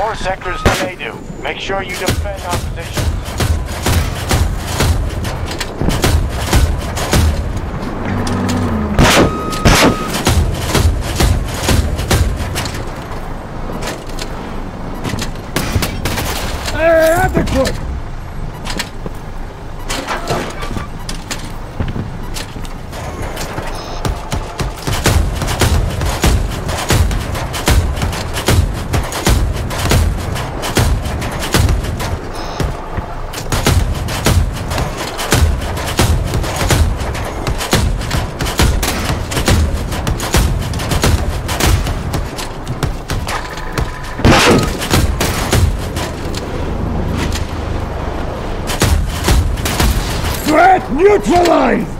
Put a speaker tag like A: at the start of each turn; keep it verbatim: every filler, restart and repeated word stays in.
A: more sectors than they do. Make sure you defend our position.
B: Hey, that's a good. Threat neutralized!